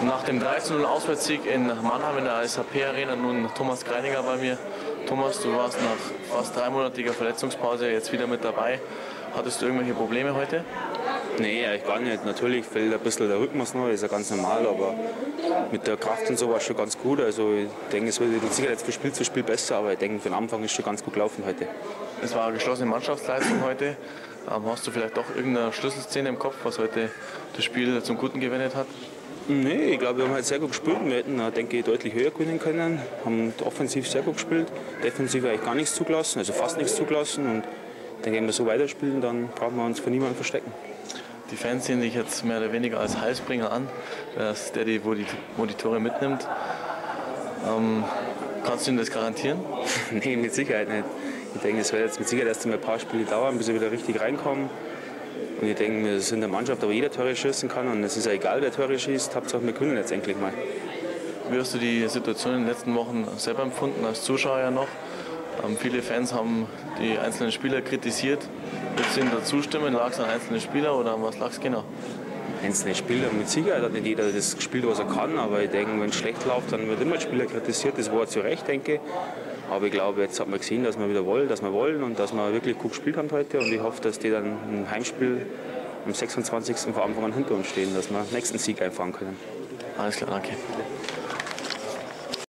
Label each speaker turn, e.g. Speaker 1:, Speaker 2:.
Speaker 1: Nach dem 13:0 Auswärtssieg in Mannheim in der SAP Arena nun Thomas Greiniger bei mir. Thomas, du warst nach fast 3-monatiger Verletzungspause jetzt wieder mit dabei. Hattest du irgendwelche Probleme heute?
Speaker 2: Nee, eigentlich gar nicht. Natürlich fällt ein bisschen der Rhythmus noch, ist ja ganz normal, aber mit der Kraft und so war es schon ganz gut. Also ich denke, es wird sicher jetzt von Spiel zu Spiel besser, aber ich denke, für den Anfang ist schon ganz gut gelaufen heute.
Speaker 1: Es war eine geschlossene Mannschaftsleistung heute. Hast du vielleicht doch irgendeine Schlüsselszene im Kopf, was heute das Spiel zum Guten gewendet hat?
Speaker 2: Nee, ich glaube, wir haben halt sehr gut gespielt. Wir hätten, denke ich, deutlich höher gewinnen können. Haben offensiv sehr gut gespielt, defensiv eigentlich gar nichts zugelassen, also fast nichts zugelassen. Und ich denke, wenn wir so weiterspielen, dann brauchen wir uns vor niemandem verstecken.
Speaker 1: Die Fans sehen dich jetzt mehr oder weniger als Heilsbringer an, dass der wo die Tore mitnimmt. Kannst du ihm das garantieren?
Speaker 2: Nee, mit Sicherheit nicht. Ich denke, es wird jetzt mit Sicherheit erst ein paar Spiele dauern, bis wir wieder richtig reinkommen. Und ich denke, wir sind eine Mannschaft, wo jeder Tore schießen kann. Und es ist ja egal, wer Tore schießt. Hauptsache, wir können jetzt endlich mal.
Speaker 1: Wie hast du die Situation in den letzten Wochen selber empfunden, als Zuschauer ja noch? Viele Fans haben die einzelnen Spieler kritisiert. Willst du ihnen da zustimmen? Lag es an einzelnen Spielern oder an was lag es genau?
Speaker 2: Einzelne Spieler, mit Sicherheit hat nicht jeder das gespielt, was er kann. Aber ich denke, wenn es schlecht läuft, dann wird immer ein Spieler kritisiert. Das war zu Recht, denke ich. Aber ich glaube, jetzt hat man gesehen, dass wir wieder wollen, und dass wir wirklich gut gespielt haben heute. Und ich hoffe, dass die dann im Heimspiel am 26. von Anfang an hinter uns stehen, dass wir den nächsten Sieg einfahren können.
Speaker 1: Alles klar, danke.